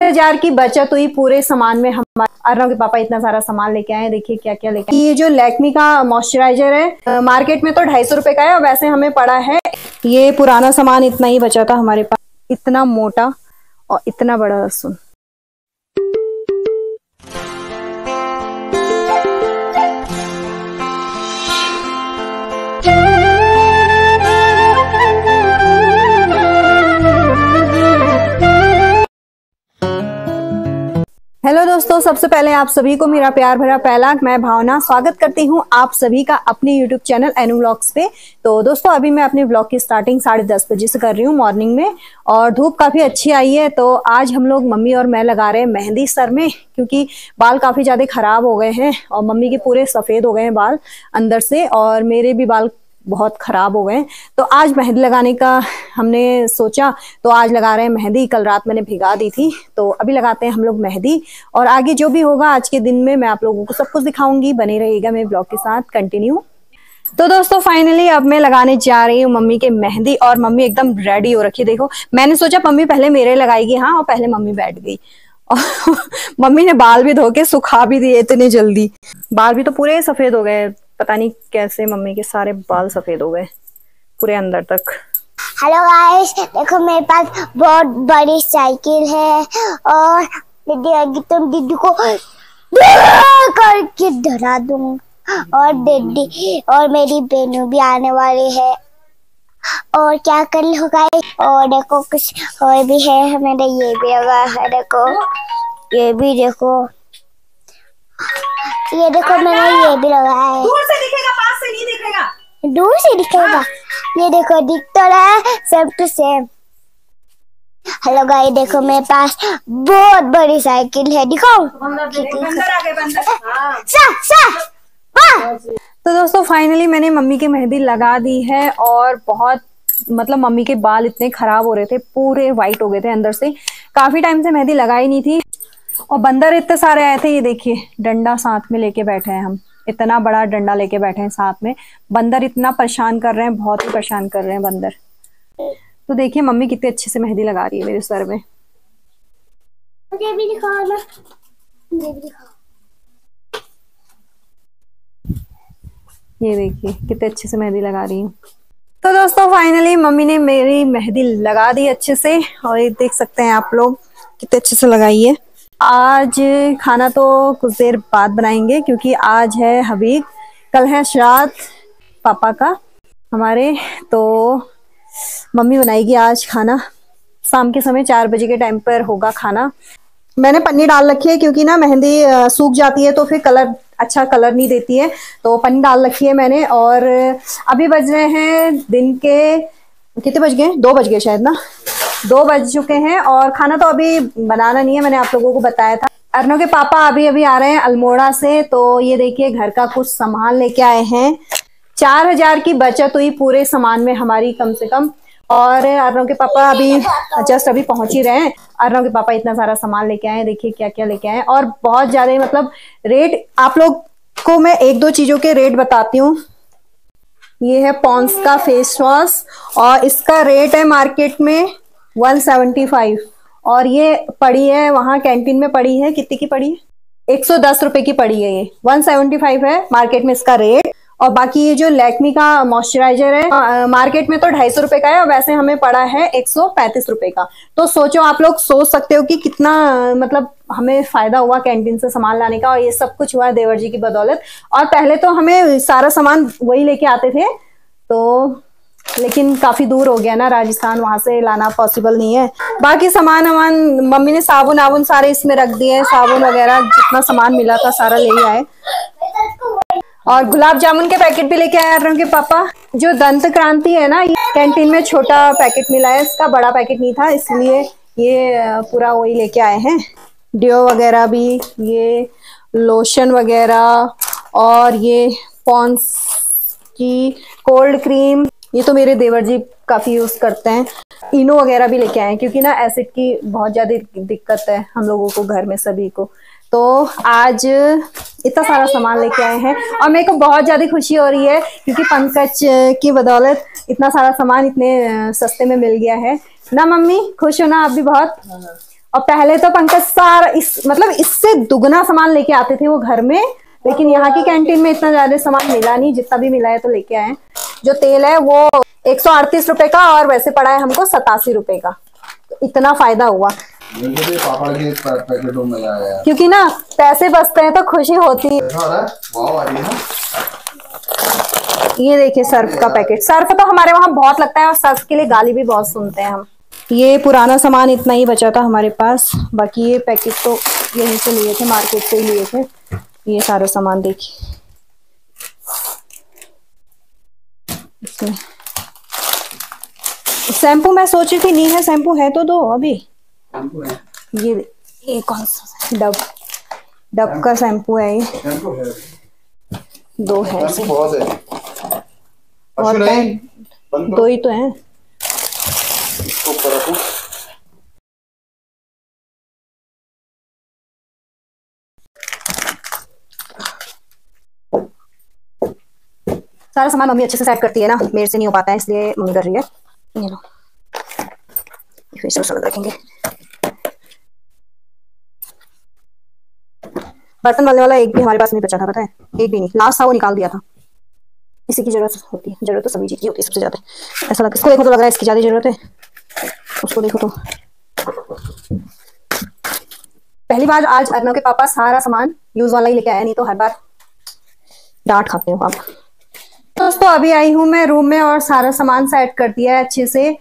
1000 की बचत हुई पूरे सामान में। हमारे अर्नव के पापा इतना सारा सामान लेके आए हैं, देखिए क्या क्या लेके आए। ये जो लैक्मी का मॉइस्चराइजर है, मार्केट में तो 250 रुपए का है और वैसे हमें पड़ा है। ये पुराना सामान इतना ही बचा था हमारे पास, इतना मोटा और इतना बड़ा लहसुन। हेलो दोस्तों, सबसे पहले आप सभी को मेरा प्यार भरा पहला मैं भावना स्वागत करती हूँ आप सभी का अपने YouTube चैनल एनु व्लॉग्स पे। तो दोस्तों अभी मैं अपने व्लॉग की स्टार्टिंग 10:30 बजे से कर रही हूँ मॉर्निंग में, और धूप काफ़ी अच्छी आई है। तो आज हम लोग मम्मी और मैं लगा रहे हैं मेहंदी सर में, क्योंकि बाल काफ़ी ज़्यादा ख़राब हो गए हैं और मम्मी के पूरे सफ़ेद हो गए हैं बाल अंदर से, और मेरे भी बाल बहुत ख़राब हो गए। तो आज मेहंदी लगाने का हमने सोचा, तो आज लगा रहे हैं मेहंदी। कल रात मैंने भिगा दी थी, तो अभी लगाते हैं हम लोग मेहंदी। और आगे जो भी होगा आज के दिन में मैं आप लोगों को सब कुछ दिखाऊंगी, बने रहिएगा मेरे ब्लॉग के साथ कंटिन्यू। तो दोस्तों फाइनली अब मैं लगाने जा रही हूँ मम्मी के मेहंदी, और मम्मी एकदम रेडी हो रखी है। देखो, मैंने सोचा मम्मी पहले मेरे लगाएगी, हाँ, और पहले मम्मी बैठ गई। और मम्मी ने बाल भी धो के सुखा भी दिए इतने जल्दी। बाल भी तो पूरे सफ़ेद हो गए, पता नहीं कैसे मम्मी के सारे बाल सफेद हो गए पूरे अंदर तक। हेलो गाइस, देखो मेरे पास बहुत बड़ी साइकिल है और दीदी आएगी तो दीदी को करके डरा दूंगा, और दीदी और मेरी बहनों भी आने वाली है। और क्या कर लो गाइस, और देखो कुछ और भी है, मैंने ये भी लगा है, देखो ये भी देखो, ये देखो मैंने ये भी लगाया है। दूर से दिखेगा, पास से नहीं दिखेगा। दूर से दिखेगा, ये देखो दिख तो रहा है same to same. Hello guys, देखो मेरे पास बहुत बड़ी साइकिल है, दिखाओ। बंदर आ गए, बंदर। तो दोस्तों फाइनली मैंने मम्मी की मेहंदी लगा दी है, और बहुत मतलब मम्मी के बाल इतने खराब हो रहे थे, पूरे वाइट हो गए थे अंदर से। काफी टाइम से मेहंदी लगाई नहीं थी, और बंदर इतने सारे आए थे। ये देखिए डंडा साथ में लेके बैठे हैं, हम इतना बड़ा डंडा लेके बैठे हैं साथ में। बंदर इतना परेशान कर रहे हैं, बहुत ही परेशान कर रहे हैं बंदर। तो देखिए मम्मी कितने अच्छे से मेहंदी लगा रही है मेरे सर में। मुझे भी दिखाओ ना, मुझे भी दिखाओ। ये देखिए कितने अच्छे से मेहंदी लगा रही है। तो दोस्तों फाइनली मम्मी ने मेरी मेहंदी लगा दी अच्छे से, और ये देख सकते हैं आप लोग कितने अच्छे से लगाई है। आज खाना तो कुछ देर बाद बनाएंगे, क्योंकि आज है हबीब, कल है श्राद्ध पापा का हमारे। तो मम्मी बनाएगी आज खाना, शाम के समय 4 बजे के टाइम पर होगा खाना। मैंने पन्नी डाल रखी है, क्योंकि ना मेहंदी सूख जाती है तो फिर कलर अच्छा कलर नहीं देती है, तो पन्नी डाल रखी है मैंने। और अभी बज रहे हैं दिन के, कितने बज गए, 2 बज गए शायद ना, 2 बज चुके हैं। और खाना तो अभी बनाना नहीं है, मैंने आप लोगों को बताया था। अर्नव के पापा अभी अभी आ रहे हैं अल्मोड़ा से, तो ये देखिए घर का कुछ सामान लेके आए हैं। 4000 की बचत हुई पूरे सामान में हमारी कम से कम। और अर्नव के पापा अभी जस्ट अभी पहुंच ही रहे हैं। अर्नव के पापा इतना सारा सामान लेके आए हैं, देखिए क्या क्या लेके आए हैं, और बहुत ज्यादा मतलब रेट आप लोग को मैं 1-2 चीजों के रेट बताती हूँ। ये है पॉन्ड्स का फेस वॉश, और इसका रेट है मार्केट में 175, और ये पड़ी है वहां कैंटीन में पड़ी है, कितनी की पड़ी है, 110 रुपए की पड़ी है। ये 175 है मार्केट में इसका रेट। और बाकी ये जो लैक्मी का मॉइस्चराइजर है, मार्केट में तो 250 रुपए का है और वैसे हमें पड़ा है 135 रुपए का। तो सोचो, आप लोग सोच सकते हो कि कितना मतलब हमें फायदा हुआ कैंटीन से सामान लाने का, और ये सब कुछ हुआ देवर जी की बदौलत। और पहले तो हमें सारा सामान वही लेके आते थे, तो लेकिन काफी दूर हो गया ना राजस्थान, वहां से लाना पॉसिबल नहीं है। बाकी सामान मम्मी ने साबुन आबुन सारे इसमें रख दिए, साबुन वगैरह जितना सामान मिला था सारा ले आए। और गुलाब जामुन के पैकेट भी लेके आए अर्नव के पापा। जो दंत क्रांति है ना, ये कैंटीन में छोटा पैकेट मिला है, इसका बड़ा पैकेट नहीं था, इसलिए ये पूरा वही लेके आए हैं। डियो वगैरह भी, ये लोशन वगैरह, और ये पॉन्ड्स की कोल्ड क्रीम, ये तो मेरे देवर जी काफी यूज करते हैं। इनो वगैरह भी लेके आए हैं, क्योंकि ना एसिड की बहुत ज्यादा दिक्कत है हम लोगों को घर में सभी को। तो आज इतना सारा सामान लेके आए हैं, और मेरे को बहुत ज्यादा खुशी हो रही है, क्योंकि पंकज की बदौलत इतना सारा सामान इतने सस्ते में मिल गया है ना। मम्मी खुश हो ना आप भी बहुत? और पहले तो पंकज सारा मतलब इससे दुगना सामान लेके आते थे वो घर में, लेकिन यहाँ की कैंटीन में इतना ज्यादा सामान मिला नहीं, जितना भी मिला है तो लेके आए। जो तेल है वो 138 रुपए का और वैसे पड़ा है हमको 87 रुपए का, तो इतना फायदा हुआ। पापड़ के पैकेटों में आया, क्योंकि ना पैसे बचते हैं तो खुशी होती है। ये देखिए सर्फ का पैकेट, सर्फ तो हमारे वहां बहुत लगता है और सर्फ के लिए गाली भी बहुत सुनते हैं हम। ये पुराना सामान इतना ही बचा था हमारे पास, बाकी ये पैकेट तो यहीं से लिए थे, मार्केट से ही लिए थे। ये सारा सामान देखिए इसमें। शैम्पू मैं सोच रही थी नहीं है शैम्पू, है तो दो अभी। ये कौन सा डब का शैम्पू है, ये दो है, बहुत है और दो ही तो हैं। सारा सामान मम्मी अच्छे से सेट करती है ना, मेरे से नहीं हो पाता है इसलिए मम्मी कर रही है। ये लो फेशियल रखेंगे। बर्तन वाले वाला एक भी हमारे पास नहीं बचा था, पता है, एक भी नहीं, लास्ट था वो निकाल दिया था। इसी की जरूरत होती है, जरूरत तो सभी चीज की होती है सबसे ज्यादा, ऐसा इसको देखो तो लग रहा है इसकी ज्यादा जरूरत है, उसको देखो तो। पहली बार आज अर्नव के पापा सारा सामान यूज वाला ही लेके आया, नहीं तो हर बार डांट खाते हो आप। दोस्तों अभी आई हूँ मैं रूम में और सारा सामान सेट कर दिया है अच्छे से।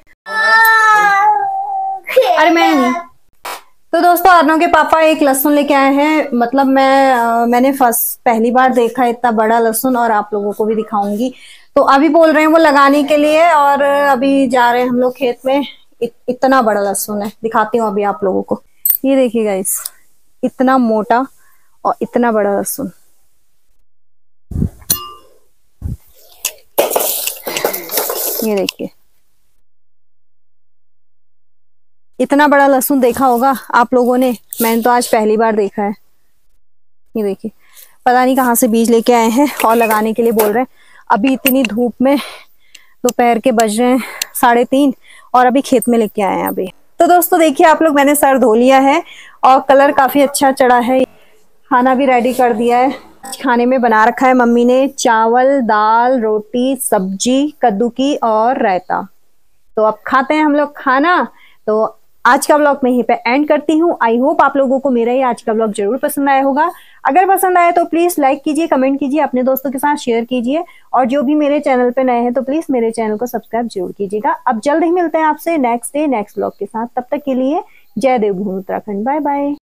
अरे मैं नहीं। तो दोस्तों अर्नव के पापा एक लहसुन लेके आए हैं, मतलब मैंने पहली बार देखा इतना बड़ा लहसुन, और आप लोगों को भी दिखाऊंगी। तो अभी बोल रहे हैं वो लगाने के लिए, और अभी जा रहे हैं हम लोग खेत में। इतना बड़ा लहसुन है, दिखाती हूँ अभी आप लोगों को। ये देखिए गाइस, इतना मोटा और इतना बड़ा लहसुन। ये देखिए इतना बड़ा लहसुन देखा होगा आप लोगों ने, मैंने तो आज पहली बार देखा है। ये देखिए पता नहीं कहाँ से बीज लेके आए हैं और लगाने के लिए बोल रहे हैं। अभी इतनी धूप में, दोपहर के बज रहे हैं 3:30 और अभी खेत में लेके आए हैं अभी। तो दोस्तों देखिए आप लोग, मैंने सर धो लिया है और कलर काफी अच्छा चढ़ा है। खाना भी रेडी कर दिया है। खाने में बना रखा है मम्मी ने चावल, दाल, रोटी, सब्जी, कद्दू की और रायता। तो अब खाते हैं हम लोग खाना। तो आज का व्लॉग मैं यहीं पे एंड करती हूँ। आई होप आप लोगों को मेरा ही आज का व्लॉग जरूर पसंद आया होगा। अगर पसंद आया तो प्लीज लाइक कीजिए, कमेंट कीजिए, अपने दोस्तों के साथ शेयर कीजिए, और जो भी मेरे चैनल पे नए हैं तो प्लीज मेरे चैनल को सब्सक्राइब जरूर कीजिएगा। अब जल्द ही मिलते हैं आपसे नेक्स्ट डे नेक्स्ट व्लॉग के साथ। तब तक के लिए जय देवभूमि उत्तराखंड, बाय बाय।